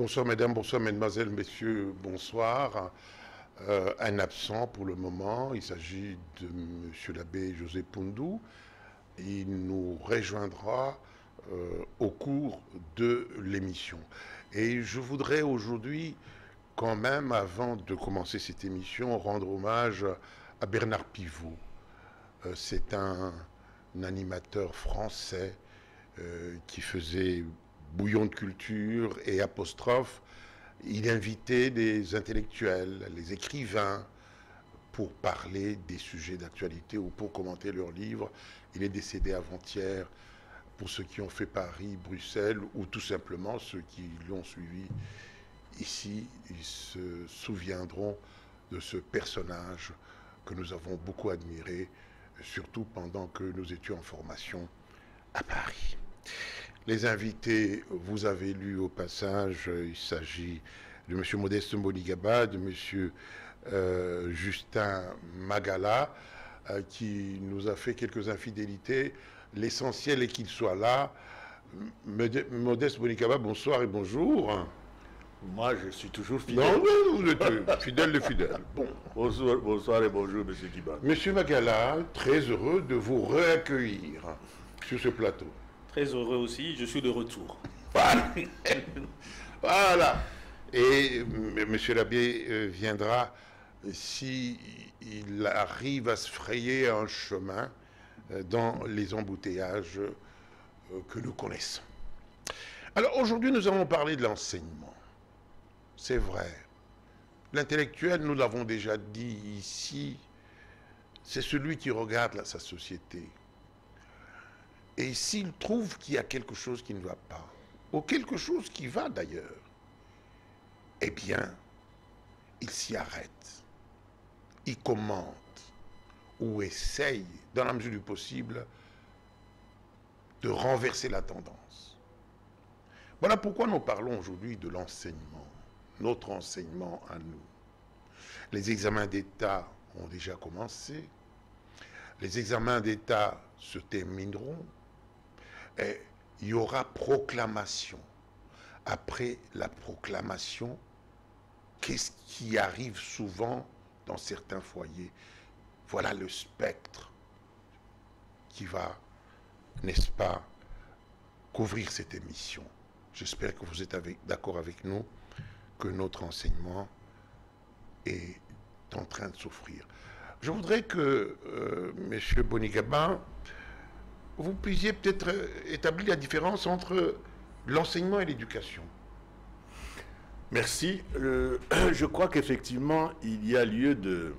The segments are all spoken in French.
Bonsoir mesdames, bonsoir mesdemoiselles, messieurs, bonsoir. Un absent pour le moment, il s'agit de monsieur l'abbé José Poundou. Il nous rejoindra au cours de l'émission. Et je voudrais aujourd'hui, quand même, avant de commencer cette émission, rendre hommage à Bernard Pivot. C'est un animateur français qui faisait bouillon de culture et apostrophe. Il invitait des intellectuels, les écrivains, pour parler des sujets d'actualité ou pour commenter leurs livres. Il est décédé avant-hier. Pour ceux qui ont fait Paris, Bruxelles, ou tout simplement ceux qui l'ont suivi ici, ils se souviendront de ce personnage que nous avons beaucoup admiré, surtout pendant que nous étions en formation à Paris. Les invités, vous avez lu au passage, il s'agit de M. Modeste Mbonigaba, de M. Justin Magala, qui nous a fait quelques infidélités. L'essentiel est qu'il soit là. Modeste Mbonigaba, bonsoir et bonjour. Moi, je suis toujours fidèle. Non, vous êtes fidèle de fidèle. Bon. Bonsoir et bonjour, M. Kiban. Monsieur Magala, très heureux de vous réaccueillir sur ce plateau. Très heureux aussi, je suis de retour. Voilà. Voilà. Et monsieur l'abbé viendra s'il arrive à se frayer un chemin dans les embouteillages que nous connaissons. Alors aujourd'hui, nous allons parler de l'enseignement. C'est vrai. L'intellectuel, nous l'avons déjà dit ici, c'est celui qui regarde sa société. Et s'il trouve qu'il y a quelque chose qui ne va pas, ou quelque chose qui va d'ailleurs, eh bien, il s'y arrête. Il commente ou essaye, dans la mesure du possible, de renverser la tendance. Voilà pourquoi nous parlons aujourd'hui de l'enseignement, notre enseignement à nous. Les examens d'État ont déjà commencé. Les examens d'État se termineront. Et il y aura proclamation. Après la proclamation, qu'est-ce qui arrive souvent dans certains foyers? Voilà le spectre qui va, n'est-ce pas, couvrir cette émission. J'espère que vous êtes d'accord avec nous que notre enseignement est en train de souffrir. Je voudrais que M. Mbonigaba, vous puissiez peut-être établir la différence entre l'enseignement et l'éducation. Merci. Je crois qu'effectivement, il y a lieu de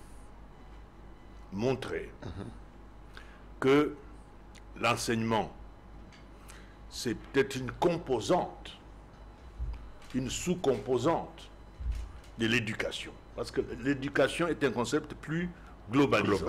montrer que l'enseignement, c'est peut-être une composante, une sous-composante de l'éducation. Parce que l'éducation est un concept plus globalisant.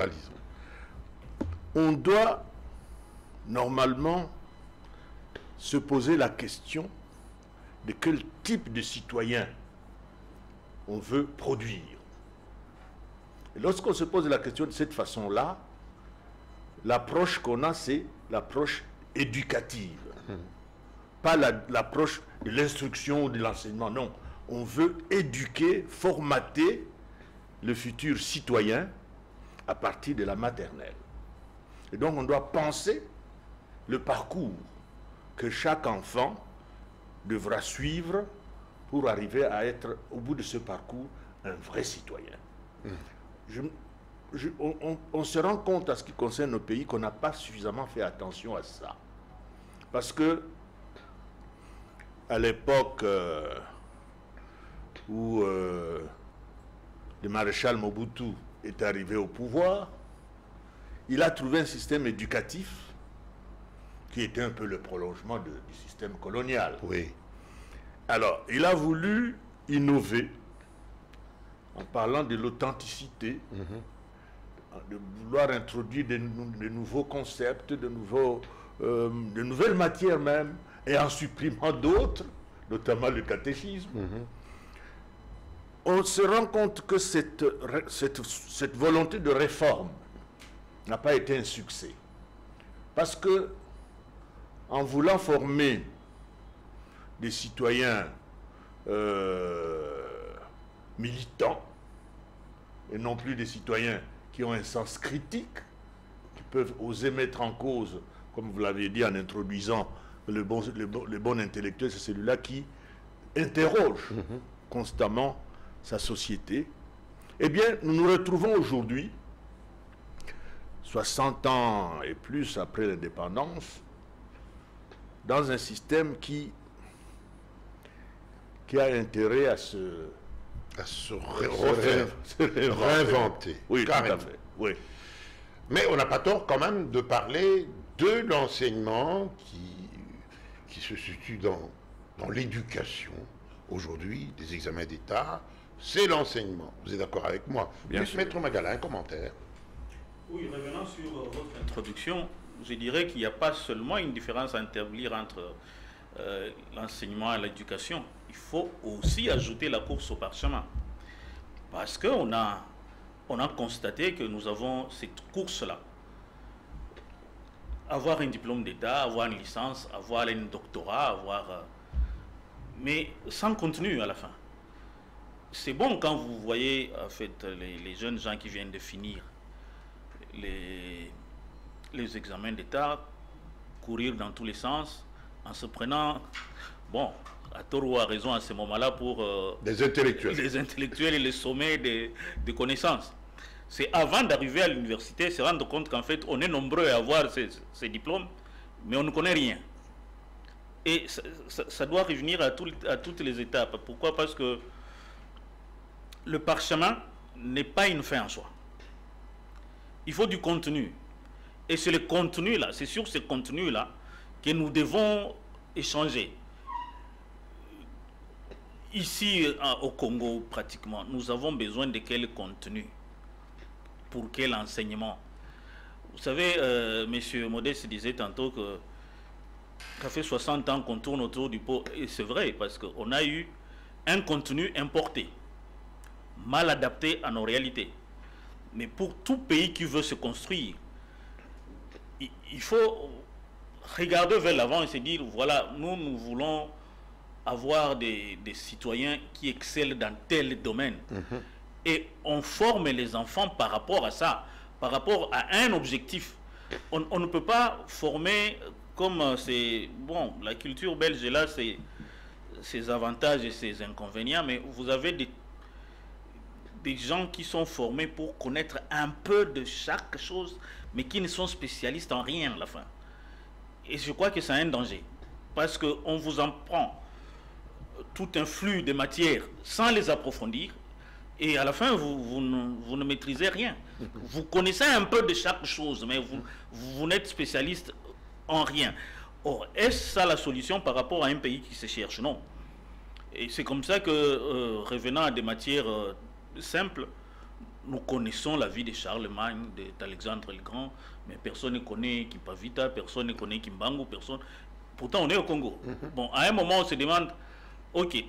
On doit normalement se poser la question de quel type de citoyen on veut produire. Et lorsqu'on se pose la question de cette façon-là, l'approche qu'on a, c'est l'approche éducative. Pas l'approche de l'instruction ou de l'enseignement, non. On veut éduquer, formater le futur citoyen à partir de la maternelle. Et donc on doit penser le parcours que chaque enfant devra suivre pour arriver à être, au bout de ce parcours, un vrai citoyen. On se rend compte, à ce qui concerne nos pays, qu'on n'a pas suffisamment fait attention à ça. Parce que, à l'époque où le maréchal Mobutu est arrivé au pouvoir, il a trouvé un système éducatif qui était un peu le prolongement du système colonial. Oui. Alors, il a voulu innover en parlant de l'authenticité, de vouloir introduire de nouveaux concepts, de nouvelles matières même, et en supprimant d'autres, notamment le catéchisme. On se rend compte que cette volonté de réforme n'a pas été un succès. Parce que, en voulant former des citoyens militants, et non plus des citoyens qui ont un sens critique, qui peuvent oser mettre en cause, comme vous l'avez dit en introduisant, le bon intellectuel, c'est celui-là qui interroge constamment sa société. Eh bien, nous nous retrouvons aujourd'hui, 60 ans et plus après l'indépendance, dans un système qui a intérêt à se réinventer. Oui, carrément. tout à fait. Oui. Mais on n'a pas tort quand même de parler de l'enseignement qui se situe dans l'éducation. Aujourd'hui, des examens d'État, c'est l'enseignement. Vous êtes d'accord avec moi? Bien sûr. Maître Magala, un commentaire. Oui, revenant sur votre introduction, je dirais qu'il n'y a pas seulement une différence à établir entre l'enseignement et l'éducation. Il faut aussi ajouter la course au parchemin. Parce qu'on a constaté que nous avons cette course-là. Avoir un diplôme d'État, avoir une licence, avoir un doctorat, mais sans contenu à la fin. C'est bon quand vous voyez en fait, les jeunes gens qui viennent de finir les examens d'État courir dans tous les sens en se prenant, bon, à tort ou à raison à ce moment-là pour des intellectuels. Les intellectuels et les sommets des connaissances. C'est avant d'arriver à l'université, se rendre compte qu'en fait, on est nombreux à avoir ces diplômes, mais on ne connaît rien. Et ça doit revenir à toutes les étapes. Pourquoi? Parce que le parchemin n'est pas une fin en soi. Il faut du contenu. Et c'est le contenu-là, c'est sur ce contenu-là que nous devons échanger. Ici, au Congo, pratiquement, nous avons besoin de quel contenu? Pour quel enseignement? Vous savez, M. Modeste disait tantôt que ça fait 60 ans qu'on tourne autour du pot. Et c'est vrai, parce qu'on a eu un contenu importé, mal adapté à nos réalités. Mais pour tout pays qui veut se construire, il faut regarder vers l'avant et se dire, voilà, nous voulons avoir des citoyens qui excellent dans tel domaine. Et on forme les enfants par rapport à ça, par rapport à un objectif. On ne peut pas former comme c'est... Bon, la culture belge, là, c'est ses avantages et ses inconvénients, mais vous avez des gens qui sont formés pour connaître un peu de chaque chose, mais qui ne sont spécialistes en rien à la fin. Et je crois que c'est un danger, parce qu'on vous en prend tout un flux de matières sans les approfondir, et à la fin, vous ne maîtrisez rien. Vous connaissez un peu de chaque chose, mais vous n'êtes spécialiste en rien. Or, est-ce ça la solution par rapport à un pays qui se cherche? Non. Et c'est comme ça que, revenant à des matières simples, nous connaissons la vie de Charlemagne, d'Alexandre le Grand, mais personne ne connaît Kipavita, personne ne connaît Kimbangu, personne. Pourtant, on est au Congo. Bon, à un moment, on se demande, ok,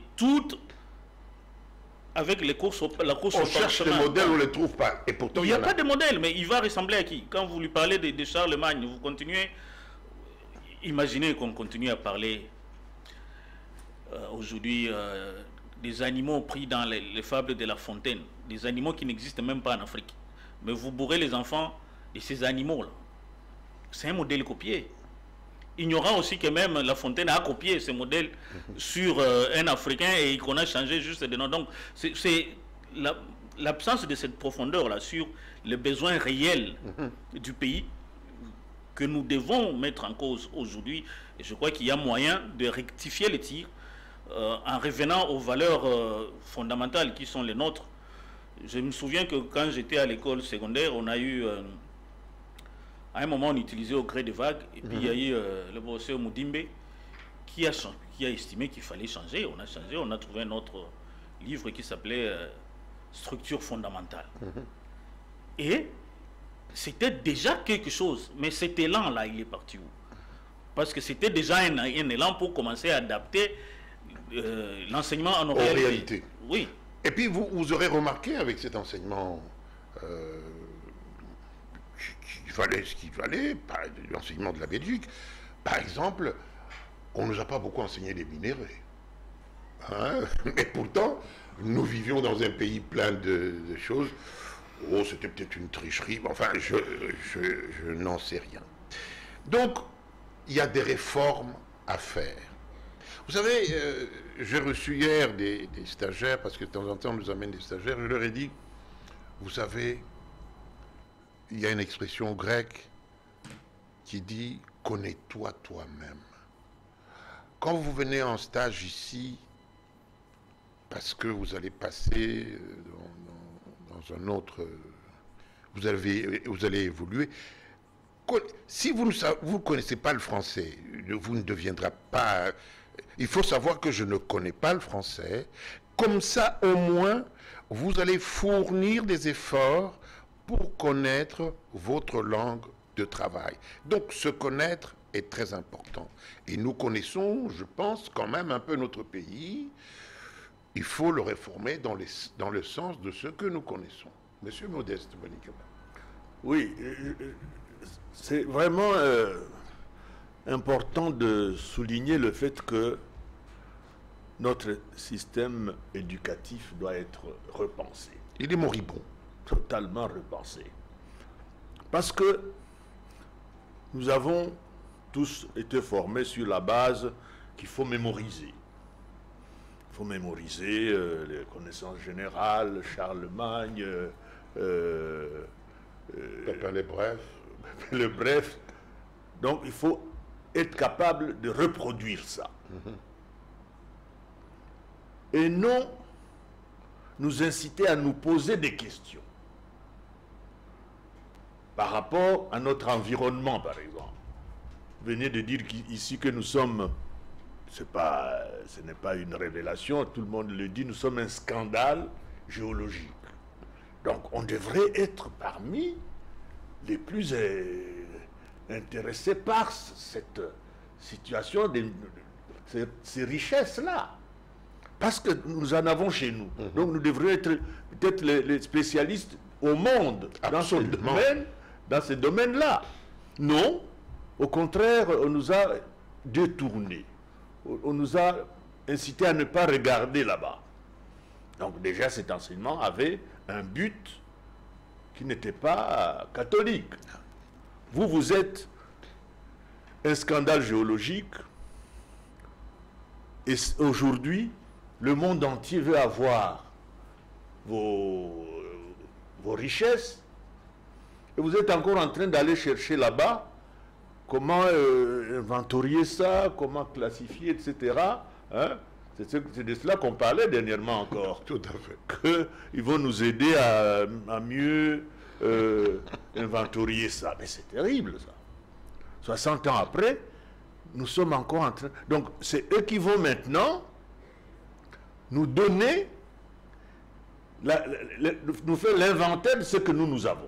avec la course au on cherche des modèles, on ne les trouve pas. Et pourtant, il n'y a pas de modèle, mais il va ressembler à qui? Quand vous lui parlez de Charlemagne, vous continuez. Imaginez qu'on continue à parler aujourd'hui des animaux pris dans les fables de La Fontaine, des animaux qui n'existent même pas en Afrique. Mais vous bourrez les enfants de ces animaux-là. C'est un modèle copié. Ignorant aussi que même La Fontaine a copié ce modèle sur un Africain et qu'on a changé juste de nom. Donc, c'est l'absence de cette profondeur-là sur les besoins réels du pays que nous devons mettre en cause aujourd'hui. Et je crois qu'il y a moyen de rectifier le tir en revenant aux valeurs fondamentales qui sont les nôtres. Je me souviens que quand j'étais à l'école secondaire, on a eu... à un moment, on utilisait au gré des vagues, et puis il y a eu le professeur Moudimbe qui a estimé qu'il fallait changer. On a changé, on a trouvé un autre livre qui s'appelait Structure fondamentale. Et c'était déjà quelque chose, mais cet élan-là, il est parti où? Parce que c'était déjà un élan pour commencer à adapter l'enseignement à nos réalités. Oui. Et puis, vous aurez remarqué avec cet enseignement qui valait ce qu'il valait, l'enseignement de la Belgique, par exemple, on ne nous a pas beaucoup enseigné les minéraux. hein. Mais pourtant, nous vivions dans un pays plein de choses. Oh, c'était peut-être une tricherie, mais enfin, je n'en sais rien. Donc, il y a des réformes à faire. Vous savez, j'ai reçu hier des stagiaires, parce que de temps en temps, on nous amène des stagiaires, je leur ai dit, vous savez, il y a une expression grecque qui dit « connais-toi toi-même ». Quand vous venez en stage ici, parce que vous allez passer dans un autre... Vous allez évoluer. Si vous ne connaissez pas le français, vous ne deviendrez pas... Il faut savoir que je ne connais pas le français. Comme ça, au moins, vous allez fournir des efforts pour connaître votre langue de travail. Donc, se connaître est très important. Et nous connaissons, je pense, quand même un peu notre pays. Il faut le réformer dans le sens de ce que nous connaissons. Monsieur Modeste Bonikaba. Oui, c'est vraiment important de souligner le fait que notre système éducatif doit être repensé. Il est moribond. Totalement repensé. Parce que nous avons tous été formés sur la base qu'il faut mémoriser. Il faut mémoriser les connaissances générales, Charlemagne, Pépin le Bref. le bref. Donc il faut être capable de reproduire ça. Et non nous inciter à nous poser des questions par rapport à notre environnement, par exemple. Vous venez de dire ici que nous sommes, ce n'est pas une révélation, tout le monde le dit, nous sommes un scandale géologique. Donc on devrait être parmi les plus intéressés par cette situation, ces richesses-là. Parce que nous en avons chez nous. Donc nous devrions être peut-être les spécialistes au monde dans ce domaine-là. Non, au contraire, on nous a détournés. On nous a incités à ne pas regarder là-bas. Donc déjà cet enseignement avait un but qui n'était pas catholique. Vous êtes un scandale géologique et aujourd'hui, le monde entier veut avoir vos richesses et vous êtes encore en train d'aller chercher là-bas comment inventorier ça, comment classifier, etc. Hein? C'est de cela qu'on parlait dernièrement encore. Tout à fait. Qu'ils vont nous aider à mieux inventorier ça. Mais c'est terrible ça. 60 ans après, nous sommes encore en train... Donc c'est eux qui vont maintenant nous donner, nous faire l'inventaire de ce que nous avons.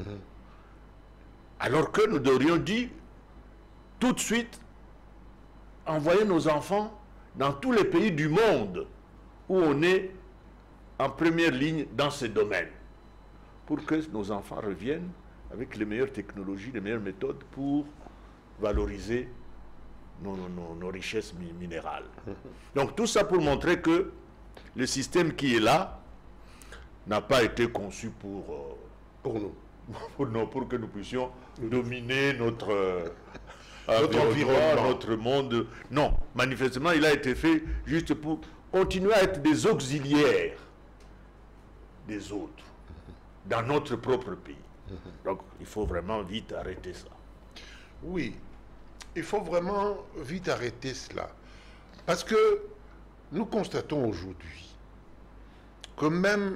Alors que nous devrions dire, tout de suite, envoyer nos enfants dans tous les pays du monde où on est en première ligne dans ces domaines, pour que nos enfants reviennent avec les meilleures technologies, les meilleures méthodes pour valoriser nos richesses minérales. Donc tout ça pour montrer que le système qui est là n'a pas été conçu pour nous. Pour que nous puissions dominer notre environnement, notre monde. Non, manifestement, il a été fait juste pour continuer à être des auxiliaires des autres dans notre propre pays. Donc, il faut vraiment vite arrêter ça. Oui, il faut vraiment vite arrêter cela. Parce que nous constatons aujourd'hui que même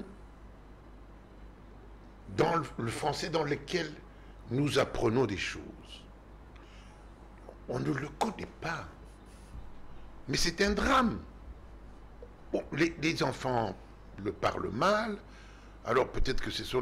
dans le français dans lequel nous apprenons des choses, on ne le connaît pas. Mais c'est un drame. Bon, les enfants le parlent mal, alors peut-être que ce sont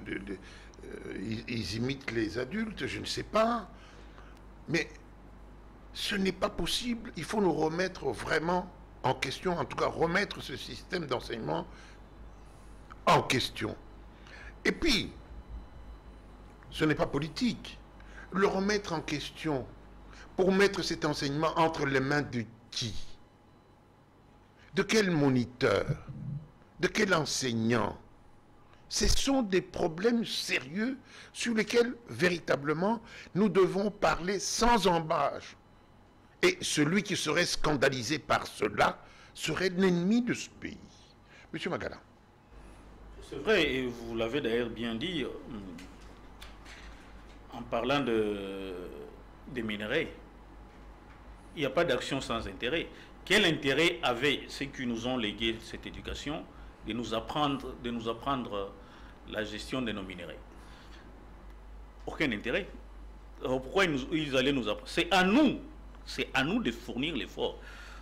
ils imitent les adultes, je ne sais pas. Mais ce n'est pas possible. Il faut nous remettre vraiment en question, en tout cas remettre ce système d'enseignement en question. Et puis, ce n'est pas politique. Le remettre en question pour mettre cet enseignement entre les mains de qui? de quel moniteur, de quel enseignant? Ce sont des problèmes sérieux sur lesquels, véritablement, nous devons parler sans embâche. Et celui qui serait scandalisé par cela serait l'ennemi de ce pays. Monsieur Magala. C'est vrai, et vous l'avez d'ailleurs bien dit, en parlant des minerais, il n'y a pas d'action sans intérêt. Quel intérêt avaient ceux qui nous ont légué cette éducation de nous apprendre la gestion de nos minerais? Aucun intérêt. Alors pourquoi ils allaient nous apprendre? C'est à nous de fournir l'effort.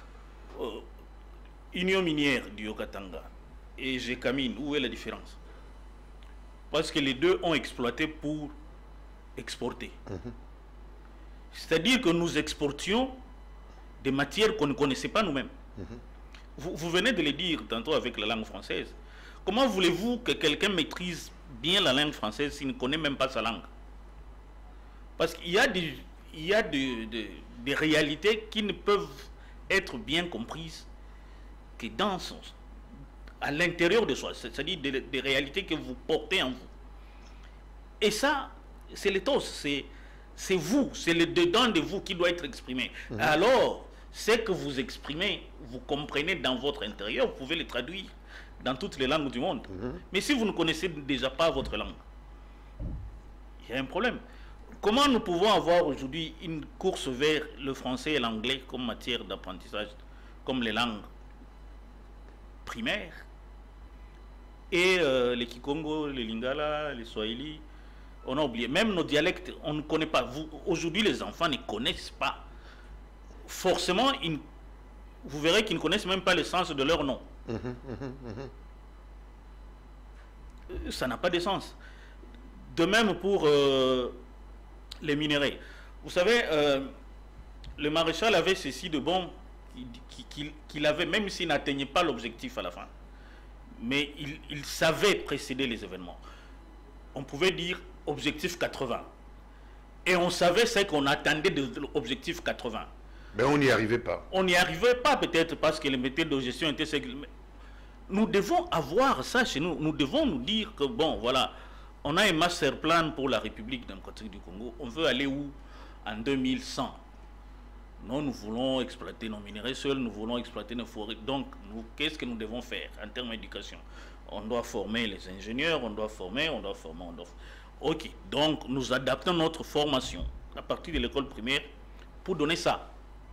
Union minière du Haut-Katanga et Gécamine, où est la différence? Parce que les deux ont exploité pour exporter. C'est-à-dire que nous exportions des matières qu'on ne connaissait pas nous-mêmes. Vous venez de le dire tantôt avec la langue française. Comment voulez-vous que quelqu'un maîtrise bien la langue française s'il ne connaît même pas sa langue? Parce qu'il y a des réalités qui ne peuvent être bien comprises que à l'intérieur de soi, c'est-à-dire des réalités que vous portez en vous. Et ça, c'est l'éthos, c'est vous, c'est le dedans de vous qui doit être exprimé. Alors, ce que vous exprimez, vous comprenez dans votre intérieur, vous pouvez le traduire dans toutes les langues du monde. Mais si vous ne connaissez déjà pas votre langue, il y a un problème. Comment nous pouvons avoir aujourd'hui une course vers le français et l'anglais comme matière d'apprentissage, comme les langues primaires, et les Kikongo, les Lingala, les Swahili, on a oublié. Même nos dialectes, on ne connaît pas. Aujourd'hui, les enfants ne connaissent pas. Forcément, vous verrez qu'ils ne connaissent même pas le sens de leur nom. Ça n'a pas de sens. De même pour les minerais. Vous savez, le maréchal avait ceci de bon qu'il avait, même s'il n'atteignait pas l'objectif à la fin. Mais il savait précéder les événements. On pouvait dire objectif 80. Et on savait ce qu'on attendait de l'objectif 80. Mais on n'y arrivait pas. On n'y arrivait pas peut-être parce que les méthodes de gestion étaient... Nous devons avoir ça chez nous. Nous devons nous dire que, bon, voilà, on a un master plan pour la République démocratique du Congo. On veut aller où? En 2100. Nous voulons exploiter nos minerais seuls, nous voulons exploiter nos forêts. Donc, qu'est-ce que nous devons faire en termes d'éducation? On doit former les ingénieurs, on doit former. Ok, donc nous adaptons notre formation à partir de l'école primaire pour donner ça.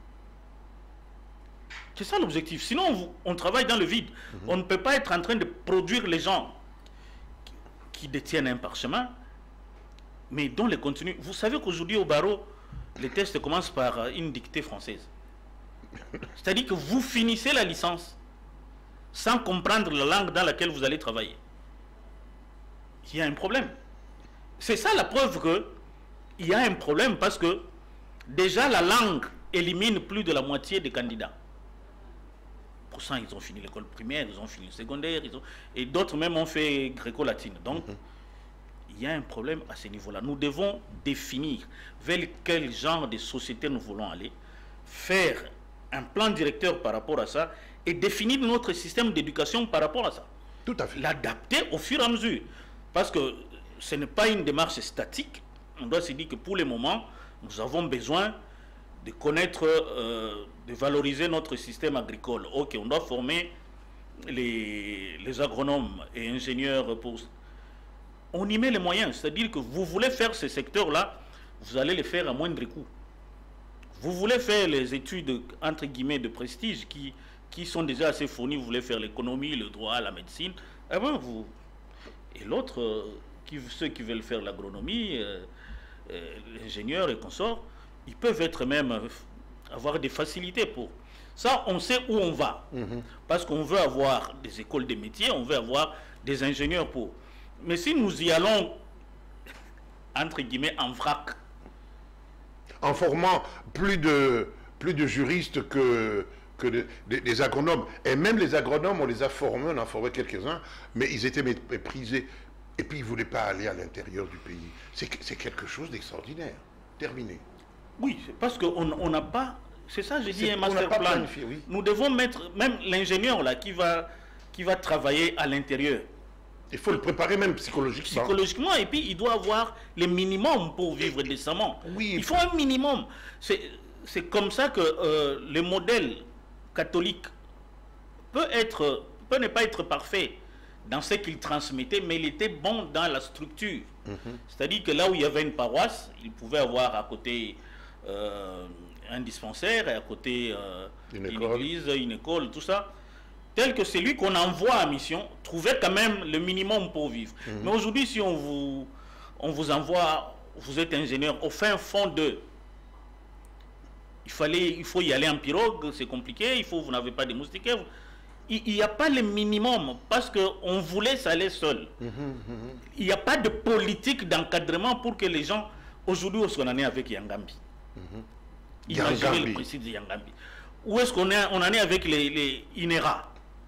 C'est ça l'objectif. Sinon, on travaille dans le vide. On ne peut pas être en train de produire les gens qui détiennent un parchemin, mais dont les contenus... Vous savez qu'aujourd'hui, au barreau, les tests commencent par une dictée française. C'est-à-dire que vous finissez la licence sans comprendre la langue dans laquelle vous allez travailler. Il y a un problème. C'est ça la preuve qu'il y a un problème, parce que déjà la langue élimine plus de la moitié des candidats. Pourtant, ils ont fini l'école primaire, ils ont fini le secondaire, et d'autres même ont fait gréco-latine. Donc, il y a un problème à ce niveau-là. Nous devons définir vers quel genre de société nous voulons aller, faire un plan directeur par rapport à ça, et définir notre système d'éducation par rapport à ça. Tout à fait. L'adapter au fur et à mesure. Parce que ce n'est pas une démarche statique. On doit se dire que pour le moment, nous avons besoin de connaître, de valoriser notre système agricole. Ok, on doit former les agronomes et ingénieurs pour... On y met les moyens. C'est-à-dire que vous voulez faire ce secteur-là, vous allez les faire à moindre coût. Vous voulez faire les études, entre guillemets, de prestige qui sont déjà assez fournies, vous voulez faire l'économie, le droit, la médecine, eh ben et l'autre, ceux qui veulent faire l'agronomie, l'ingénieur et consorts, ils peuvent être même, avoir des facilités pour. Ça, on sait où on va. Parce qu'on veut avoir des écoles de métiers, on veut avoir des ingénieurs pour. Mais si nous y allons, entre guillemets, en vrac. En formant plus de juristes que des agronomes. Et même les agronomes, on les a formés, on en a formé quelques-uns, mais ils étaient méprisés. Et puis ils ne voulaient pas aller à l'intérieur du pays. C'est quelque chose d'extraordinaire. Terminé. Oui, parce qu'on n'a pas C'est ça, j'ai dit, un On n'a master pas plan. planifié, oui. Nous devons mettre, même l'ingénieur là qui va travailler à l'intérieur, Il faut le préparer même psychologiquement. psychologiquement, et puis il doit avoir le minimum pour vivre décemment. Oui. Il faut un minimum. C'est comme ça que le modèle catholique peut ne pas être parfait dans ce qu'il transmettait, mais il était bon dans la structure. C'est-à-dire que là où il y avait une paroisse, il pouvait avoir à côté un dispensaire, et à côté une église, une école, tout ça. Tel que celui qu'on envoie à mission, trouvait quand même le minimum pour vivre. Mais aujourd'hui, si on vous envoie, vous êtes ingénieur, au fin fond de... Il faut y aller en pirogue, c'est compliqué, vous n'avez pas de moustiquaires. Il n'y a pas le minimum, parce qu'on vous laisse aller seul. Il n'y a pas de politique d'encadrement pour que les gens... Aujourd'hui, où est-ce qu'on en est avec Yangambi? Imaginez le principe de Yangambi. Où est-ce qu'on en est avec les INERA?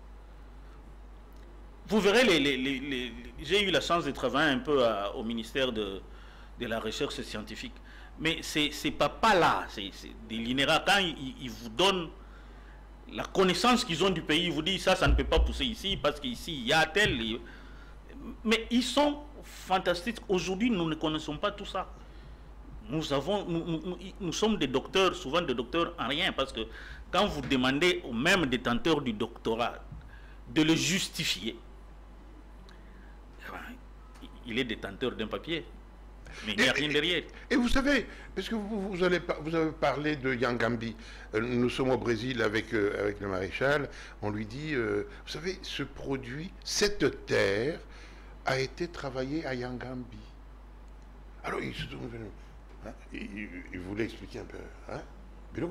Vous verrez, j'ai eu la chance de travailler un peu au ministère de la Recherche scientifique. Mais ces papas-là, des l'INERA, quand ils vous donnent la connaissance qu'ils ont du pays, ils vous disent ça ne peut pas pousser ici, parce qu'ici, il y a tel... Mais ils sont fantastiques. Aujourd'hui, nous ne connaissons pas tout ça. Nous sommes des docteurs, souvent des docteurs en rien, parce que quand vous demandez au même détenteur du doctorat de le justifier, il est détenteur d'un papier, mais il n'y a rien derrière. Et vous savez, parce que vous avez parlé de Yangambi, nous sommes au Brésil avec le maréchal, on lui dit, vous savez, ce produit, cette terre a été travaillée à Yangambi. Alors il se tourne vers nous. Hein, il voulait expliquer un peu. Hein? Oui,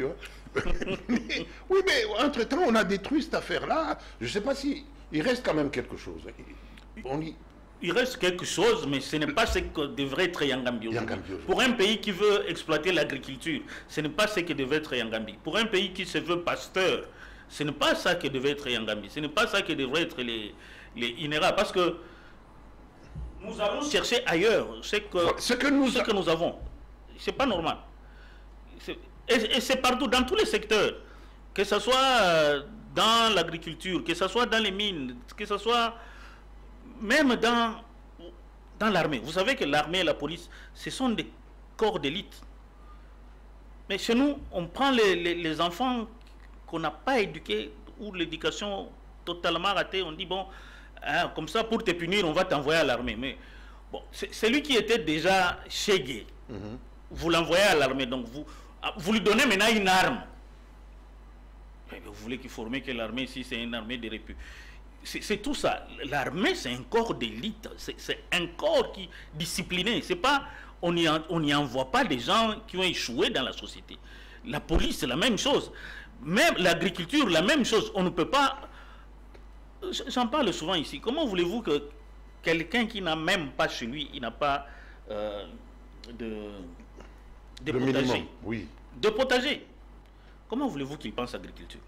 mais entre-temps, on a détruit cette affaire-là. Je ne sais pas si... Il reste quand même quelque chose. Il reste quelque chose, mais ce n'est pas ce que devrait être Yangambi aujourd'hui. Pour un pays qui veut exploiter l'agriculture, ce n'est pas ce que devait être Yangambi. Pour un pays qui se veut pasteur, ce n'est pas ça que devait être Yangambi. Ce n'est pas ça que devraient être les INERA. Parce que nous allons chercher ailleurs ce que nous avons. C'est pas normal. Et c'est partout, dans tous les secteurs. Que ce soit dans l'agriculture, que ce soit dans les mines, que ce soit même dans l'armée. Vous savez que l'armée et la police, ce sont des corps d'élite. Mais chez nous, on prend les enfants qu'on n'a pas éduqués, ou l'éducation totalement ratée. On dit, bon, hein, comme ça, pour te punir, on va t'envoyer à l'armée. Mais bon, c'est lui qui était déjà chégué. Vous l'envoyez à l'armée, donc vous lui donnez maintenant une arme. Mais vous voulez qu'il forme que l'armée ici, c'est une armée de réput. C'est tout ça. L'armée, c'est un corps d'élite. C'est un corps qui discipliné. C'est pas, on n'y envoie pas des gens qui ont échoué dans la société. La police, c'est la même chose. Même l'agriculture, la même chose. On ne peut pas... J'en parle souvent ici. Comment voulez-vous que quelqu'un qui n'a même pas chez lui, il n'a pas de potager, minimum, oui. De potager, comment voulez-vous qu'il pense agriculture?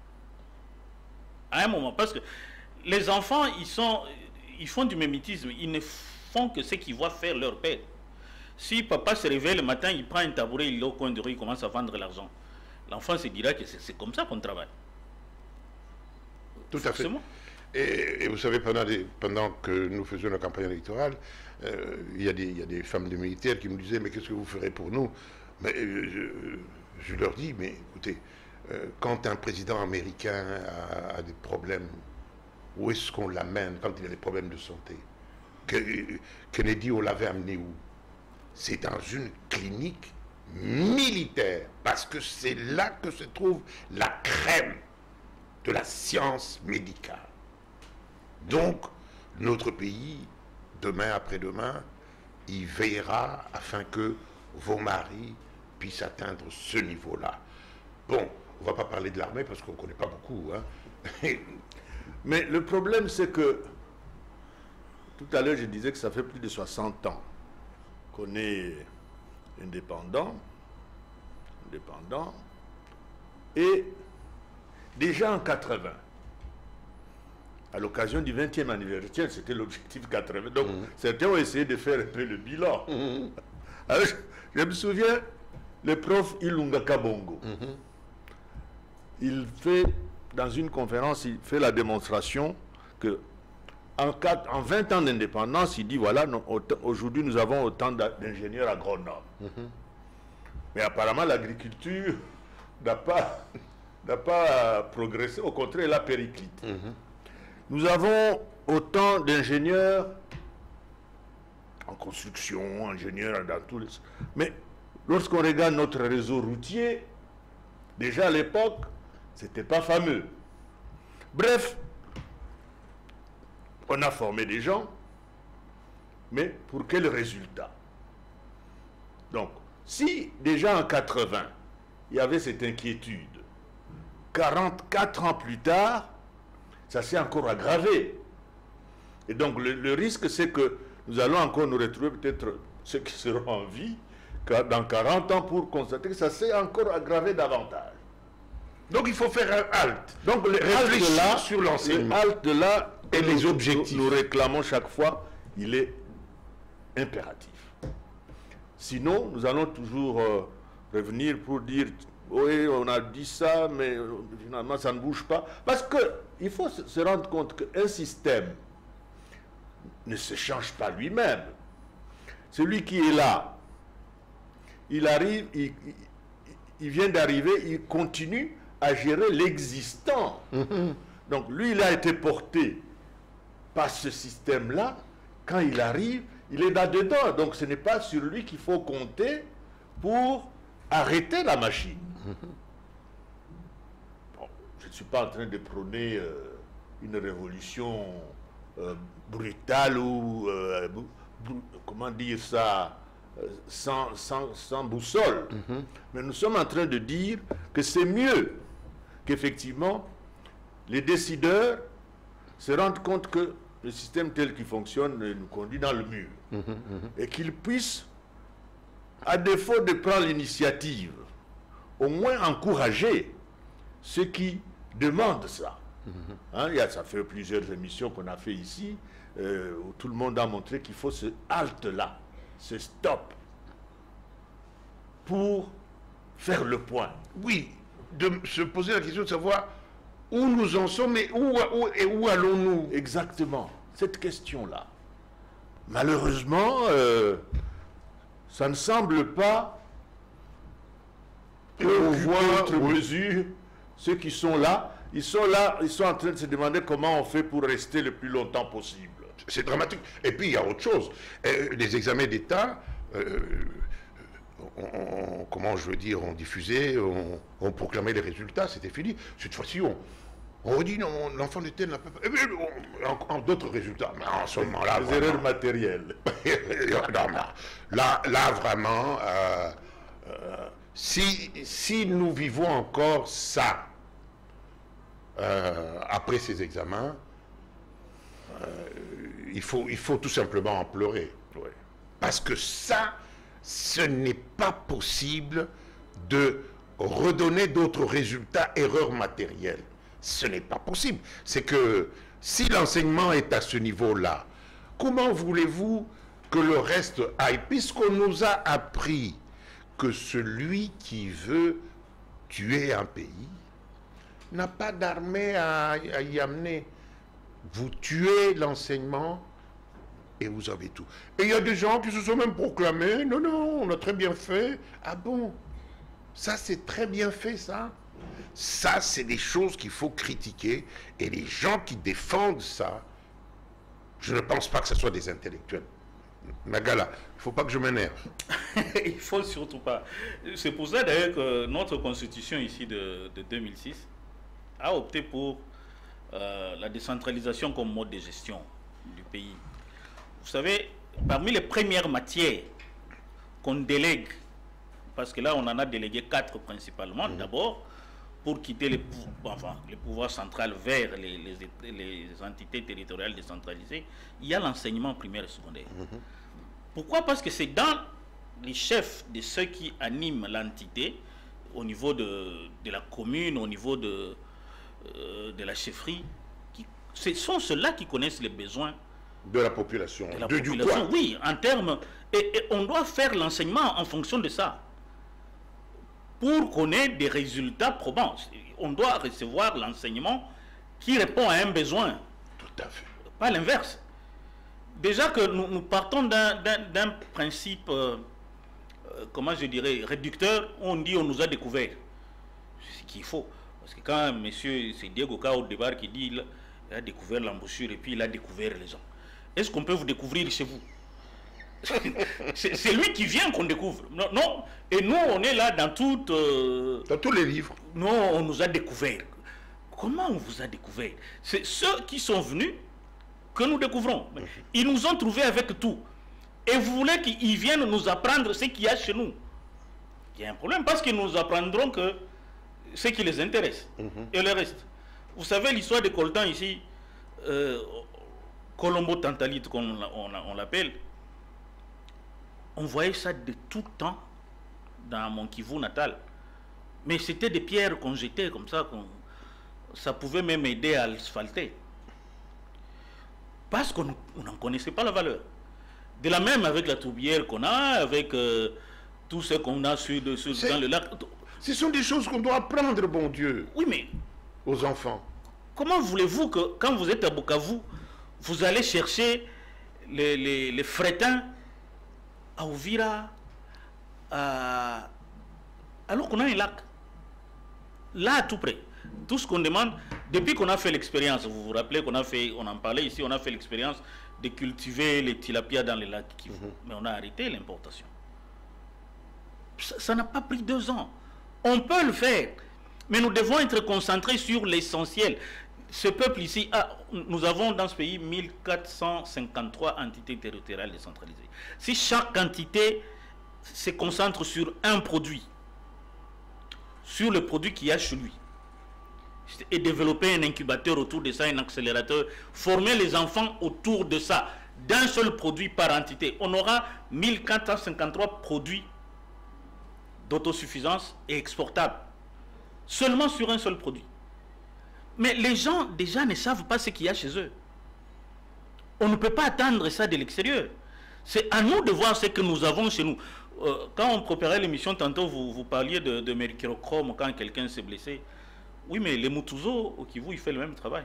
À un moment, parce que les enfants, ils font du mimétisme. Ils ne font que ce qu'ils voient faire leur père. Si papa se réveille le matin, il prend un tabouret, il est au coin de rue, il commence à vendre l'argent. L'enfant se dira que c'est comme ça qu'on travaille. Tout à fait. Et vous savez, pendant que nous faisions la campagne électorale, il y a des femmes de militaires qui me disaient, mais qu'est-ce que vous ferez pour nous? Mais, je leur dis, mais écoutez, quand un président américain a des problèmes, où est-ce qu'on l'amène quand il a des problèmes de santé? Kennedy, on l'avait amené où? C'est dans une clinique militaire, parce que c'est là que se trouve la crème de la science médicale. Donc, notre pays, demain après-demain, il veillera afin que vos maris puissent atteindre ce niveau-là. Bon, on ne va pas parler de l'armée parce qu'on ne connaît pas beaucoup. Hein. Mais le problème, c'est que, tout à l'heure, je disais que ça fait plus de 60 ans qu'on est indépendant, et déjà en 80, à l'occasion du 20e anniversaire, c'était l'objectif 80. Donc, certains ont essayé de faire un peu le bilan. Alors, je me souviens, le prof Ilunga Kabongo, il fait, dans une conférence, il fait la démonstration que en 20 ans d'indépendance, il dit, voilà, aujourd'hui nous avons autant d'ingénieurs agronomes. Mais apparemment, l'agriculture n'a pas progressé, au contraire, elle a périclité. Nous avons autant d'ingénieurs en construction, ingénieurs dans tous les... Mais lorsqu'on regarde notre réseau routier, déjà à l'époque, c'était pas fameux. Bref, on a formé des gens, mais pour quel résultat? Donc, si déjà en 80, il y avait cette inquiétude, 44 ans plus tard, ça s'est encore aggravé. Et donc, le risque, c'est que nous allons encore nous retrouver, peut-être ceux qui seront en vie, dans 40 ans, pour constater que ça s'est encore aggravé davantage. Donc il faut faire un halt. Donc le halt là, sur l'enseignement. Le halt là, et les objectifs. Nous réclamons chaque fois, il est impératif. Sinon, nous allons toujours revenir pour dire, oui, on a dit ça, mais finalement ça ne bouge pas. Parce qu'il faut se rendre compte qu'un système ne se change pas lui-même. Celui qui est là, il arrive, il vient d'arriver, il continue à gérer l'existant. Donc lui, il a été porté par ce système-là. Quand il arrive, il est là-dedans. Donc ce n'est pas sur lui qu'il faut compter pour arrêter la machine. Bon, je ne suis pas en train de prôner une révolution brutale ou, comment dire ça, sans boussole. Mais nous sommes en train de dire que c'est mieux qu'effectivement les décideurs se rendent compte que le système tel qu'il fonctionne nous conduit dans le mur. Et qu'ils puissent, à défaut de prendre l'initiative, au moins encourager ceux qui demandent ça. Hein, ça fait plusieurs émissions qu'on a fait ici, où tout le monde a montré qu'il faut ce halte-là, ce stop, pour faire le point. Oui, de se poser la question de savoir où nous en sommes et où allons-nous. Exactement, cette question-là. Malheureusement, ça ne semble pas que voit autre mesure ceux qui sont là. Ils sont en train de se demander comment on fait pour rester le plus longtemps possible. C'est dramatique. Et puis il y a autre chose. Les examens d'État, comment je veux dire, on diffusait, on proclamait les résultats, c'était fini. Cette fois-ci, on dit non, l'enfant de tel n'a pas... En d'autres résultats. Mais en ce moment-là... Les erreurs matérielles. Là, vraiment, si nous vivons encore ça, après ces examens, il faut tout simplement en pleurer. Oui. Parce que ça, ce n'est pas possible de redonner d'autres résultats, erreurs matérielles. Ce n'est pas possible. C'est que si l'enseignement est à ce niveau-là, comment voulez-vous que le reste aille? Puisqu'on nous a appris que celui qui veut tuer un pays n'a pas d'armée à y amener. Vous tuez l'enseignement et vous avez tout. Et il y a des gens qui se sont même proclamés, non, on a très bien fait. Ah bon? Ça, c'est très bien fait, ça. Ça, c'est des choses qu'il faut critiquer. Et les gens qui défendent ça, je ne pense pas que ce soit des intellectuels. Nagala, il ne faut pas que je m'énerve. Il ne faut surtout pas. C'est pour ça d'ailleurs que notre constitution ici de 2006 a opté pour la décentralisation comme mode de gestion du pays. Vous savez, parmi les premières matières qu'on délègue, parce que là on en a délégué 4 principalement, d'abord pour quitter les pouvoirs centraux vers les entités territoriales décentralisées, il y a l'enseignement primaire et secondaire. Pourquoi? Parce que c'est dans les chefs de ceux qui animent l'entité, au niveau de la commune, au niveau de la chefferie, ce sont ceux-là qui connaissent les besoins de la population. Du coin. Oui, en termes... Et on doit faire l'enseignement en fonction de ça. pour qu'on ait des résultats probants. On doit recevoir l'enseignement qui répond à un besoin. Tout à fait. Pas l'inverse. Déjà que nous partons d'un principe, comment je dirais, réducteur, où on dit on nous a découvert. C'est ce qu'il faut. Parce que quand monsieur, c'est Diego Ka au départ qui dit il a découvert l'embouchure et puis il a découvert les gens. Est-ce qu'on peut vous découvrir chez vous? C'est lui qui vient qu'on découvre. Non, non. Et nous, on est là dans toutes... dans tous les livres. Non, on nous a découvert. Comment on vous a découvert? C'est ceux qui sont venus que nous découvrons. Ils nous ont trouvés avec tout. Et vous voulez qu'ils viennent nous apprendre ce qu'il y a chez nous? Il y a un problème parce qu'ils nous apprendront que ce qui les intéresse et le reste. Vous savez l'histoire de Coltan ici, Colombo Tantalite, comme on l'appelle, on voyait ça de tout temps dans mon Kivu natal. Mais c'était des pierres qu'on jetait comme ça, ça pouvait même aider à asphalter. Parce qu'on n'en connaissait pas la valeur. De la même avec la tourbière qu'on a, avec tout ce qu'on a dans le lac. Ce sont des choses qu'on doit apprendre, bon Dieu. Oui, mais aux enfants. Comment voulez-vous que quand vous êtes à Bukavu, vous allez chercher les frétins à Ouvira, alors qu'on a un lac, là à tout près. Tout ce qu'on demande, depuis qu'on a fait l'expérience, vous vous rappelez qu'on a fait, on en parlait ici, on a fait l'expérience de cultiver les tilapias dans les lacs Kivu. Mais on a arrêté l'importation. Ça n'a pas pris 2 ans. On peut le faire, mais nous devons être concentrés sur l'essentiel. Ce peuple ici, nous avons dans ce pays 1453 entités territoriales décentralisées. Si chaque entité se concentre sur un produit, sur le produit qu'il y a chez lui, et développer un incubateur autour de ça, un accélérateur, former les enfants autour de ça, d'un seul produit par entité, on aura 1453 produits d'autosuffisance et exportables, seulement sur un seul produit. Mais les gens déjà ne savent pas ce qu'il y a chez eux. On ne peut pas attendre ça de l'extérieur. C'est à nous de voir ce que nous avons chez nous. Quand on préparait l'émission, tantôt vous parliez de mercurochrome quand quelqu'un s'est blessé. Oui, mais les Mutuzo au Kivu, il fait le même travail.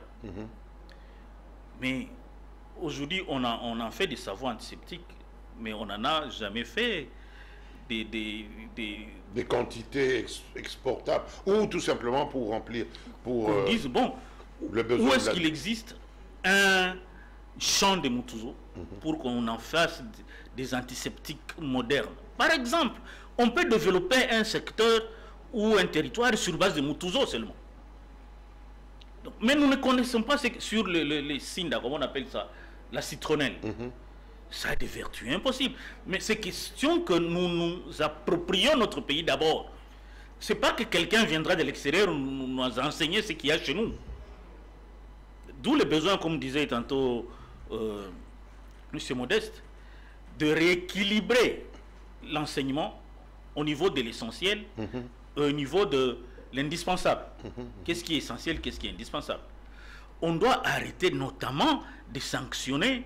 Mais aujourd'hui, on en fait des savons antiseptiques, mais on n'en a jamais fait des quantités exportables, ou tout simplement pour remplir, pour on dise, bon, le besoin. Où est-ce qu'il existe un champ de Mutuzo pour qu'on en fasse des antiseptiques modernes? Par exemple, on peut développer un secteur ou un territoire sur base de Mutuzo seulement. Donc, mais nous ne connaissons pas sur les signes, comment on appelle ça, la citronnelle. Ça a des vertus impossibles. Mais c'est question que nous nous approprions notre pays d'abord. Ce n'est pas que quelqu'un viendra de l'extérieur nous enseigner ce qu'il y a chez nous. D'où le besoin, comme disait tantôt M. Modeste, de rééquilibrer l'enseignement au niveau de l'essentiel, au niveau de l'indispensable. Qu'est-ce qui est essentiel, qu'est-ce qui est indispensable? On doit arrêter notamment de sanctionner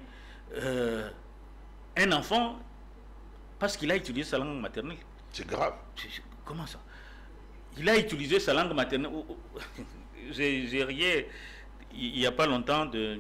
un enfant parce qu'il a utilisé sa langue maternelle. C'est grave. Comment ça? Il a utilisé sa langue maternelle. J'ai rié il n'y a pas longtemps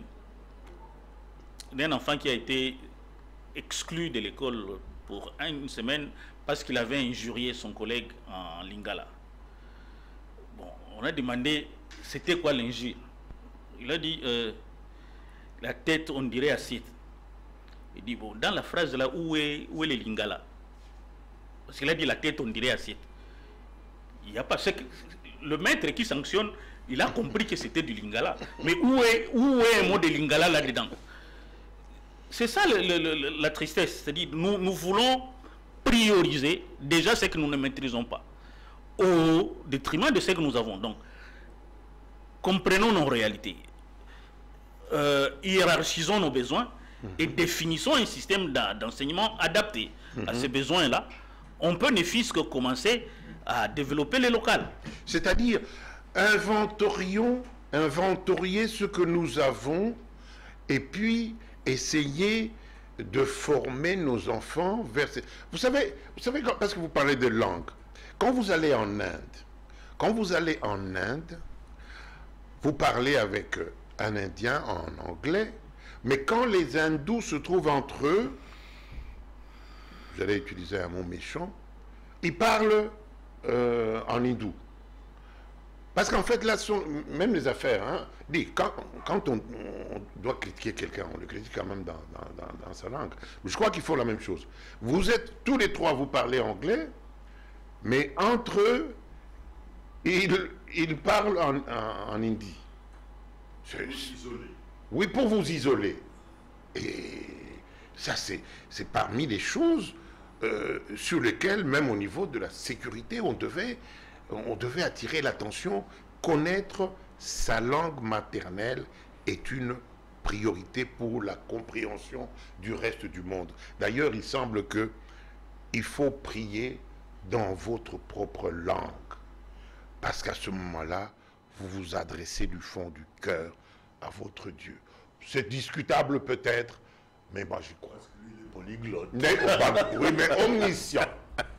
d'un enfant qui a été exclu de l'école pour une semaine parce qu'il avait injurié son collègue en lingala. Bon, on a demandé c'était quoi l'injure. Il a dit la tête on dirait assiette. Il dit bon, dans la phrase là où est le lingala? Parce qu'il a dit la tête on dirait assiette. Il n'y a pas le maître qui sanctionne, il a compris que c'était du lingala. Mais où est un mot de lingala là-dedans? C'est ça la tristesse. C'est-à-dire nous voulons prioriser déjà ce que nous ne maîtrisons pas au détriment de ce que nous avons. Donc, comprenons nos réalités, hiérarchisons nos besoins et définissons un système d'enseignement adapté à ces besoins-là. On peut ne fût-ce que commencer à développer les locales. C'est-à-dire, inventorier ce que nous avons et puis essayer de former nos enfants vers... Vous savez, parce que vous parlez de langue, Quand vous allez en Inde, vous parlez avec un Indien en anglais, mais quand les hindous se trouvent entre eux, j'allais utiliser un mot méchant, ils parlent en hindou. Parce qu'en fait, là, même les affaires, hein, quand on doit critiquer quelqu'un, on le critique quand même dans sa langue. Mais je crois qu'ils font la même chose. Vous êtes tous les trois, vous parlez anglais, mais entre eux, ils parlent en hindi. Oui, pour vous isoler. Et ça, c'est parmi les choses sur lesquelles, même au niveau de la sécurité, on devait attirer l'attention. Connaître sa langue maternelle est une priorité pour la compréhension du reste du monde. D'ailleurs, il semble qu'il faut prier dans votre propre langue. Parce qu'à ce moment-là, vous vous adressez du fond du cœur à votre Dieu. C'est discutable peut-être, mais moi j'y crois. Parce que lui, il est polyglotte. Oui, mais omniscient.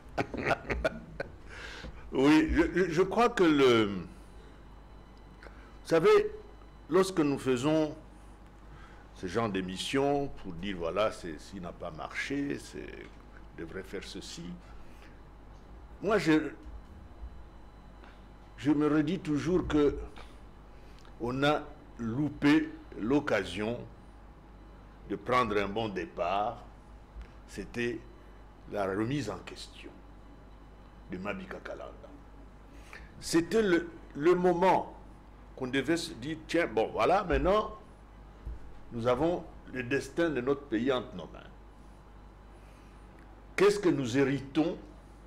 Oui, je crois que vous savez, lorsque nous faisons ce genre d'émission pour dire voilà, ceci n'a pas marché, on devrait faire ceci, moi je me redis toujours que on a loupé l'occasion de prendre un bon départ. C'était la remise en question de Mabika Kalanda. C'était le moment qu'on devait se dire, tiens, bon, voilà, maintenant, nous avons le destin de notre pays entre nos mains. Qu'est-ce que nous héritons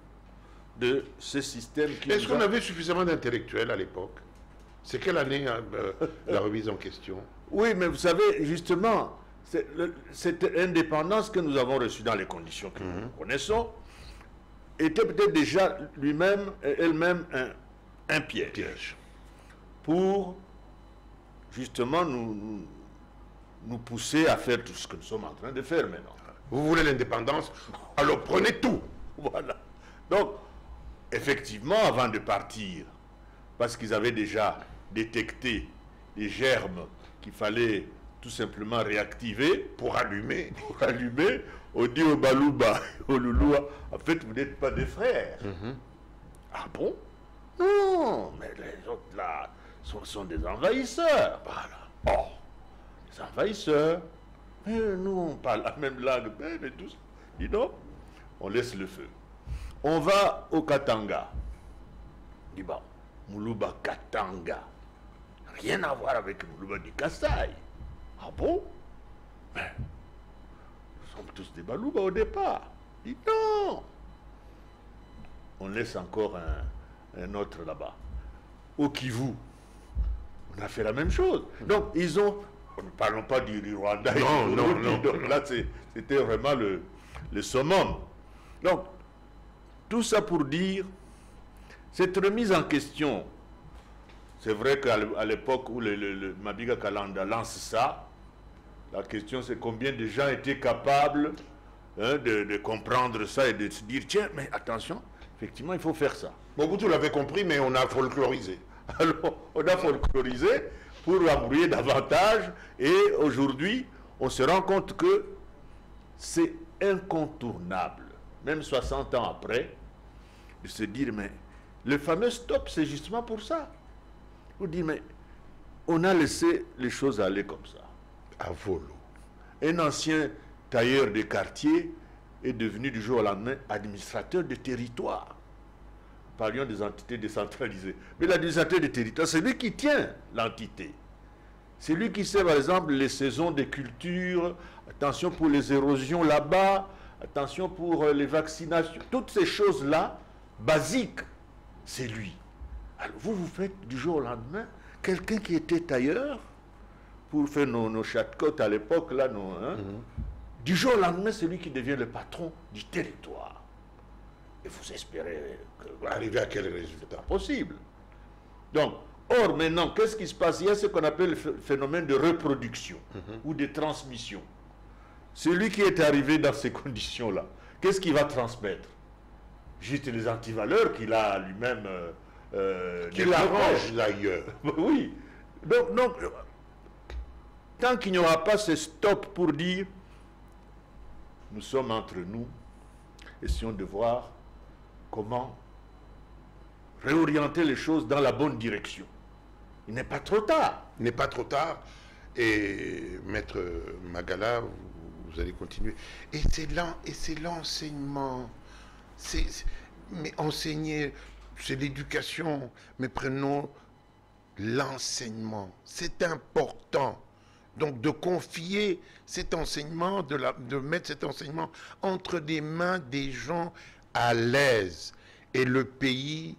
de ce système qui... Est-ce qu'on avait suffisamment d'intellectuels à l'époque? C'est quelle année la remise en question? Oui, mais vous savez, justement, cette indépendance que nous avons reçue dans les conditions que nous connaissons était peut-être déjà elle-même un piège pour justement nous pousser à faire tout ce que nous sommes en train de faire maintenant. Vous voulez l'indépendance? Alors prenez tout. Voilà. Donc, effectivement, avant de partir, parce qu'ils avaient déjà détecté les germes qu'il fallait tout simplement réactiver Pour allumer. on dit au Balouba, au Louloua, en fait, vous n'êtes pas des frères. Ah bon? Non, mais les autres là sont des envahisseurs. Voilà. Oh, des envahisseurs. Mais nous, on parle la même langue. Mais tous, dis donc, on laisse le feu. On va au Katanga. Dis bon, Moulouba Katanga. Rien à voir avec Moulouba du Kassai. Ah bon? Mais nous sommes tous des Balouba au départ. Dis non. On laisse encore un autre là-bas. Au Kivu, on a fait la même chose. Donc, ils ont... Ne parlons pas du Rwanda. Non. Donc là, c'était vraiment le summum. Donc, tout ça pour dire, cette remise en question, c'est vrai qu'à l'époque où le Mabika Kalanda lance ça, la question c'est combien de gens étaient capables de comprendre ça et de se dire, tiens, mais attention, effectivement, il faut faire ça. Mobutu l'avait compris, mais on a folklorisé. Alors, on a folklorisé pour embrouiller davantage, et aujourd'hui, on se rend compte que c'est incontournable, même 60 ans après, de se dire, mais le fameux stop, c'est justement pour ça. Vous dites, mais on a laissé les choses aller comme ça. À volo. Un ancien tailleur de quartier est devenu du jour au lendemain administrateur de territoire. Parlions des entités décentralisées. Mais l'administrateur de territoire, c'est lui qui tient l'entité. C'est lui qui sait, par exemple, les saisons des cultures, attention pour les érosions là-bas, attention pour les vaccinations, toutes ces choses-là, basiques, c'est lui. Alors vous faites du jour au lendemain, quelqu'un qui était tailleur, pour faire nos châteaux à l'époque, là, du jour au lendemain, c'est lui qui devient le patron du territoire. Et vous espérez que... Arriver à quel résultat? Possible. Donc, or, maintenant, qu'est-ce qui se passe? Il y a ce qu'on appelle le phénomène de reproduction ou de transmission. Celui qui est arrivé dans ces conditions-là, qu'est-ce qu'il va transmettre? juste les antivaleurs qu'il a lui-même Qu'il arrange d'ailleurs. Oui. Donc, tant qu'il n'y aura pas ce stop pour dire nous sommes entre nous, essayons de voir comment réorienter les choses dans la bonne direction. Il n'est pas trop tard. Il n'est pas trop tard. Et Maître Magala, vous allez continuer. Et c'est l'enseignement. Mais enseigner, c'est l'éducation. Mais prenons l'enseignement. C'est important. Donc de confier cet enseignement, de mettre cet enseignement entre des mains des gens à l'aise. Et le pays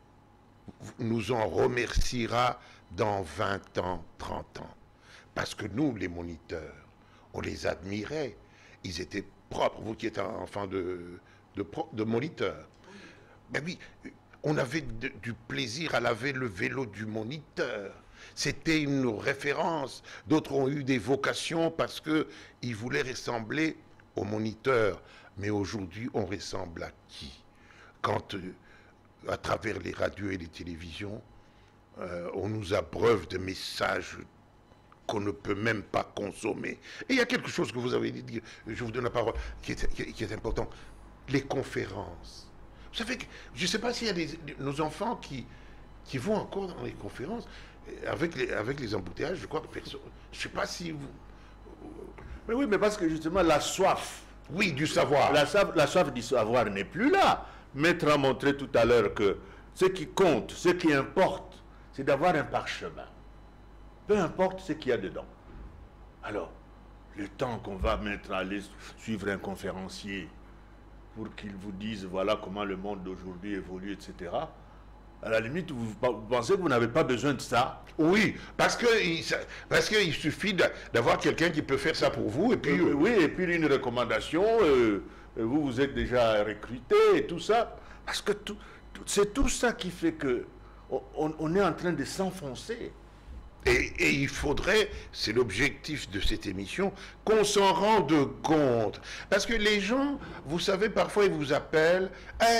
nous en remerciera dans 20 ans, 30 ans. Parce que nous, les moniteurs, on les admirait. Ils étaient propres. Vous qui êtes un enfant de moniteur. Ben oui, on avait du plaisir à laver le vélo du moniteur. C'était une référence. D'autres ont eu des vocations parce qu'ils voulaient ressembler aux moniteurs. Mais aujourd'hui, on ressemble à qui? Quand, à travers les radios et les télévisions, on nous abreuve de messages qu'on ne peut même pas consommer. Et il y a quelque chose que vous avez dit, je vous donne la parole, qui est important. Les conférences. Vous savez que, je ne sais pas s'il y a nos enfants qui vont encore dans les conférences, avec les embouteillages, je crois que personne... Je ne sais pas si vous... Mais oui, mais parce que justement, la soif... Oui, du savoir. La soif du savoir n'est plus là. Maître a montré tout à l'heure que ce qui compte, ce qui importe, c'est d'avoir un parchemin. Peu importe ce qu'il y a dedans. Alors, le temps qu'on va mettre à aller suivre un conférencier pour qu'il vous dise voilà comment le monde d'aujourd'hui évolue, etc., à la limite, vous pensez que vous n'avez pas besoin de ça? Oui, parce qu'il suffit d'avoir quelqu'un qui peut faire ça pour vous. Et puis, oui, et puis une recommandation, vous êtes déjà recruté et tout ça. Parce que c'est tout ça qui fait que on est en train de s'enfoncer. Et il faudrait, c'est l'objectif de cette émission, qu'on s'en rende compte. Parce que les gens, vous savez, parfois ils vous appellent...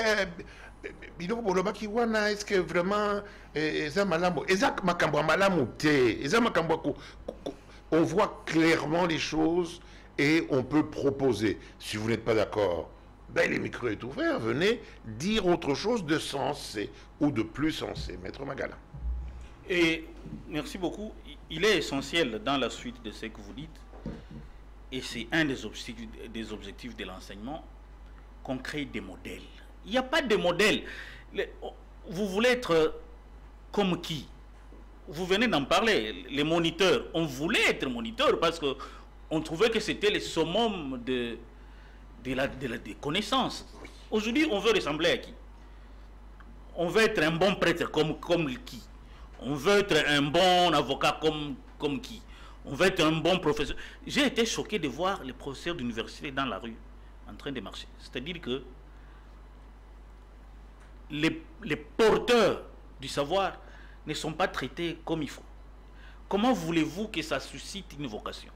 est-ce que vraiment on voit clairement les choses et on peut proposer. Si vous n'êtes pas d'accord, ben les micros est ouvert, venez dire autre chose de sensé ou de plus sensé. Maître Magala. Et merci beaucoup. Il est essentiel dans la suite de ce que vous dites, et c'est un des objectifs de l'enseignement, qu'on crée des modèles. Il n'y a pas de modèle. Vous voulez être comme qui? Vous venez d'en parler, les moniteurs. On voulait être moniteurs parce qu'on trouvait que c'était le summum des connaissances. Aujourd'hui, on veut ressembler à qui? On veut être un bon prêtre comme qui? On veut être un bon avocat comme qui? On veut être un bon professeur. J'ai été choqué de voir les professeurs d'université dans la rue en train de marcher. C'est-à-dire que les porteurs du savoir ne sont pas traités comme il faut. Comment voulez-vous que ça suscite une vocation?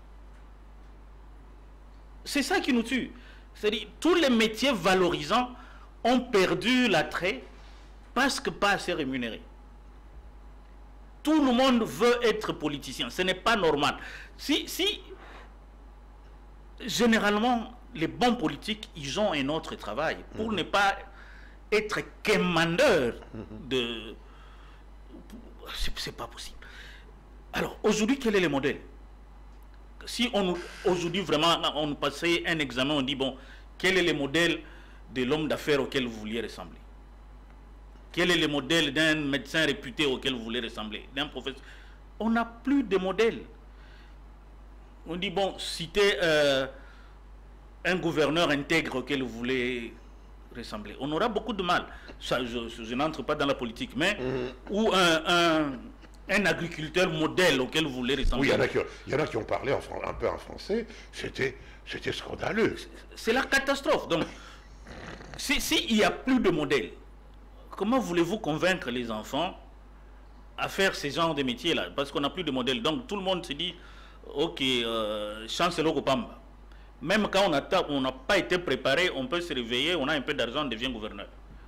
C'est ça qui nous tue. C'est-à-dire tous les métiers valorisants ont perdu l'attrait parce que pas assez rémunérés. Tout le monde veut être politicien. Ce n'est pas normal. Si généralement, les bons politiques, ils ont un autre travail pour ne pas être quémandeur de... C'est pas possible. Alors, aujourd'hui, quel est le modèle? Si aujourd'hui, vraiment, on nous passait un examen, on dit, bon, quel est le modèle de l'homme d'affaires auquel vous vouliez ressembler? Quel est le modèle d'un médecin réputé auquel vous voulez ressembler? D'un professeur? On n'a plus de modèle. On dit, bon, citez un gouverneur intègre auquel vous voulez ressembler. On aura beaucoup de mal. Ça, je n'entre pas dans la politique, mais ou un agriculteur modèle auquel vous voulez ressembler. Oui, il y en a qui ont parlé un peu en français. C'était scandaleux. C'est la catastrophe. Donc, s'il n'y a plus de modèle, comment voulez-vous convaincre les enfants à faire ce genre de métiers-là? Parce qu'on n'a plus de modèle. Donc tout le monde se dit, ok, chancellor Kopamba. Même quand on n'a pas été préparé, on peut se réveiller, on a un peu d'argent, on devient gouverneur.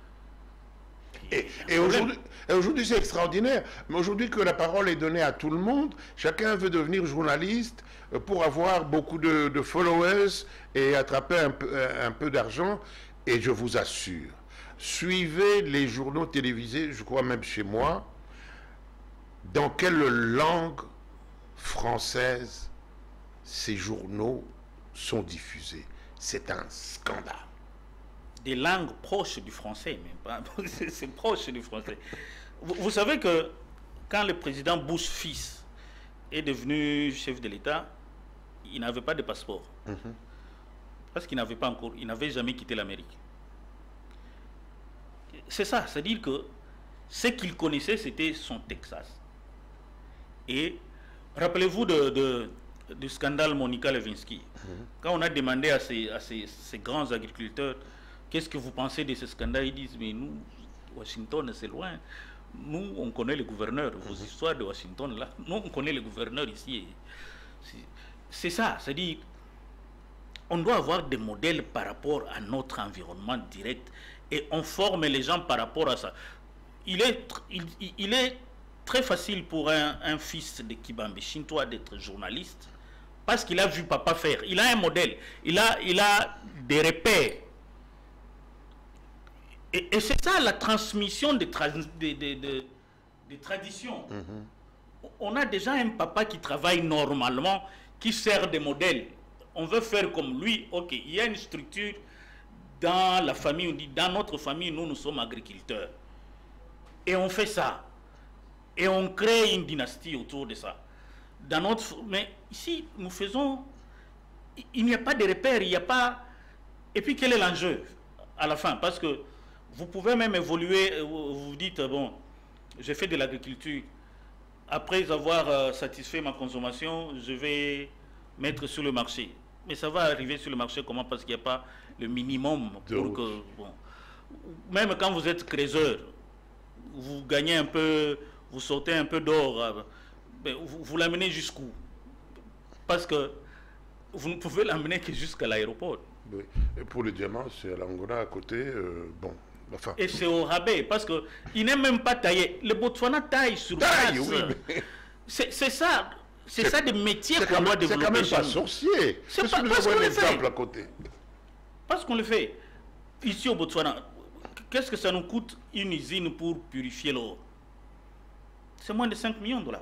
Et aujourd'hui, c'est extraordinaire. Mais aujourd'hui que la parole est donnée à tout le monde, chacun veut devenir journaliste pour avoir beaucoup de followers et attraper un peu d'argent. Et je vous assure, suivez les journaux télévisés, je crois même chez moi, dans quelle langue française ces journaux sont diffusés. C'est un scandale. Des langues proches du français, même. C'est proche du français. Vous savez que quand le président Bush fils est devenu chef de l'État, il n'avait pas de passeport. Parce qu'il n'avait pas encore, il n'avait jamais quitté l'Amérique. C'est ça, c'est-à-dire que ce qu'il connaissait, c'était son Texas. Et rappelez-vous du scandale Monica Lewinsky. Quand on a demandé à ces grands agriculteurs, qu'est-ce que vous pensez de ce scandale, ils disent, mais nous, Washington, c'est loin. Nous, on connaît les gouverneurs. Vos histoires de Washington, là, nous, on connaît les gouverneurs ici. C'est ça, c'est-à-dire, on doit avoir des modèles par rapport à notre environnement direct et on forme les gens par rapport à ça. Il est très facile pour un fils de Kibambe Shintoa d'être journaliste parce qu'il a vu papa faire. Il a un modèle, il a des repères. Et c'est ça la transmission des traditions. On a déjà un papa qui travaille normalement, qui sert de modèle. On veut faire comme lui. Ok, il y a une structure dans la famille. On dit, dans notre famille, nous sommes agriculteurs. Et on fait ça. Et on crée une dynastie autour de ça. Mais ici, nous faisons... Il n'y a pas de repères, il n'y a pas... Et puis, quel est l'enjeu à la fin? Parce que vous pouvez même évoluer, vous dites, bon, j'ai fait de l'agriculture. Après avoir satisfait ma consommation, je vais mettre sur le marché. Mais ça va arriver sur le marché comment? Parce qu'il n'y a pas le minimum pour que... Bon, même quand vous êtes créateur, vous gagnez un peu, vous sortez un peu d'or, vous l'amenez jusqu'où? Parce que vous ne pouvez l'amener que jusqu'à l'aéroport. Oui. Et pour le diamant, c'est à l'Angola à côté, bon... Enfin. Et c'est au rabais, parce qu'il n'est même pas taillé. Le Botswana taille sur place. Oui, mais... C'est ça. C'est ça des métiers qu'on doit développer. C'est quand même pas sorcier. C'est pas parce qu'on le fait. À côté. Parce qu'on le fait. Ici au Botswana, qu'est-ce que ça nous coûte une usine pour purifier l'eau? C'est moins de 5 millions de dollars.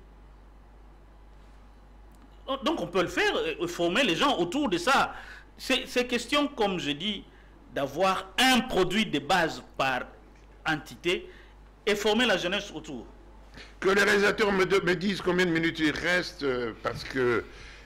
Donc on peut le faire, former les gens autour de ça. C'est question, comme je dis, d'avoir un produit de base par entité et former la jeunesse autour. Que les réalisateurs me disent combien de minutes il reste, parce que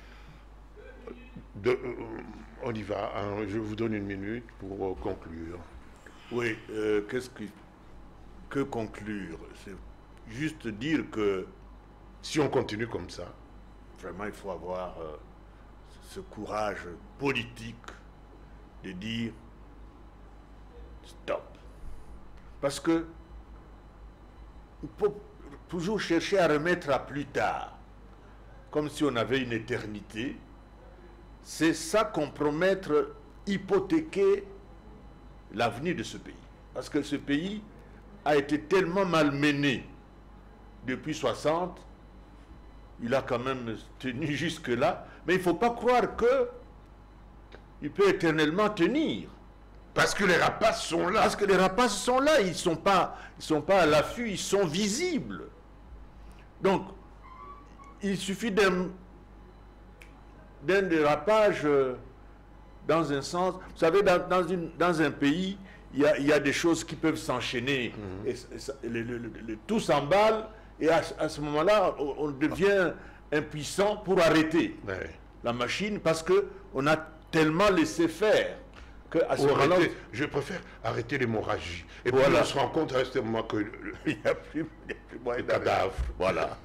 on y va, hein, je vous donne une minute pour conclure. Oui, que conclure? C'est juste dire que si on continue comme ça, vraiment il faut avoir ce courage politique de dire stop. Parce que il faut toujours chercher à remettre à plus tard, comme si on avait une éternité. C'est ça compromettre, hypothéquer l'avenir de ce pays. Parce que ce pays a été tellement malmené depuis 60, il a quand même tenu jusque-là, mais il ne faut pas croire qu'il peut éternellement tenir. Parce que les rapaces sont là. Parce que les rapaces sont là, ils ne sont pas à l'affût, ils sont visibles. Donc, il suffit d'un dérapage dans un sens. Vous savez, dans un pays, il y a des choses qui peuvent s'enchaîner. Et tout s'emballe, et à ce moment-là, on devient impuissant pour arrêter la machine, parce qu'on a tellement laissé faire. À ce moment-là, je préfère arrêter l'hémorragie. Et puis on se rend compte, reste moi que il n'y a plus de cadavre. Voilà.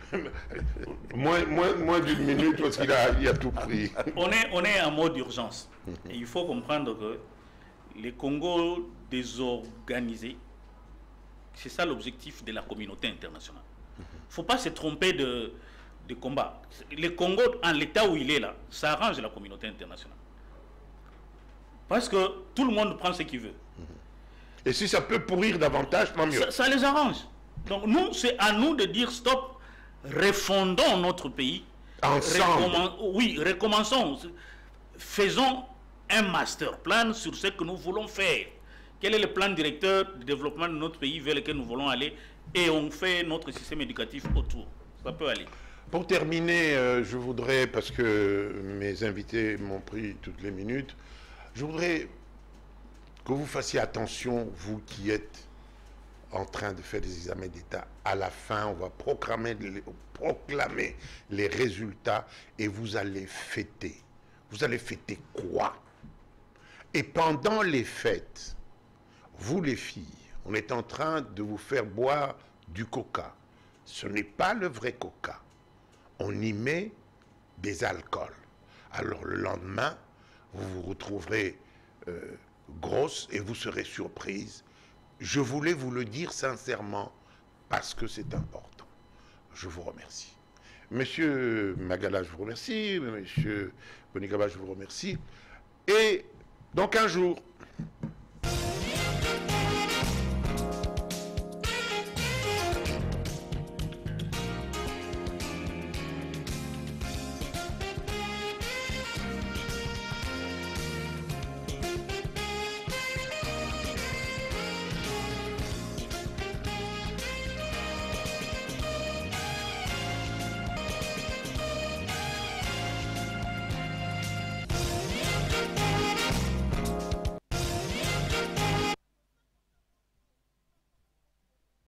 moins d'une minute parce qu'il a tout pris. On est en mode d'urgence. Et il faut comprendre que les Congos désorganisés, c'est ça l'objectif de la communauté internationale. Il ne faut pas se tromper de combat. Le Congo, en l'état où il est là, ça arrange la communauté internationale. Parce que tout le monde prend ce qu'il veut. Et si ça peut pourrir davantage, tant mieux. Ça les arrange. Donc nous, c'est à nous de dire stop, refondons notre pays. Ensemble. Oui, recommençons. Faisons un master plan sur ce que nous voulons faire. Quel est le plan directeur de développement de notre pays vers lequel nous voulons aller, et on fait notre système éducatif autour. Ça peut aller. Pour terminer, je voudrais, parce que mes invités m'ont pris toutes les minutes, je voudrais que vous fassiez attention, vous qui êtes en train de faire des examens d'État. À la fin, on va proclamer les résultats et vous allez fêter. Vous allez fêter quoi? Et pendant les fêtes, vous les filles, on est en train de vous faire boire du coca. Ce n'est pas le vrai coca. On y met des alcools. Alors le lendemain, vous vous retrouverez grosse et vous serez surprise. Je voulais vous le dire sincèrement parce que c'est important. Je vous remercie. Monsieur Magala, je vous remercie. Monsieur Bonigaba, je vous remercie. Et donc un jour,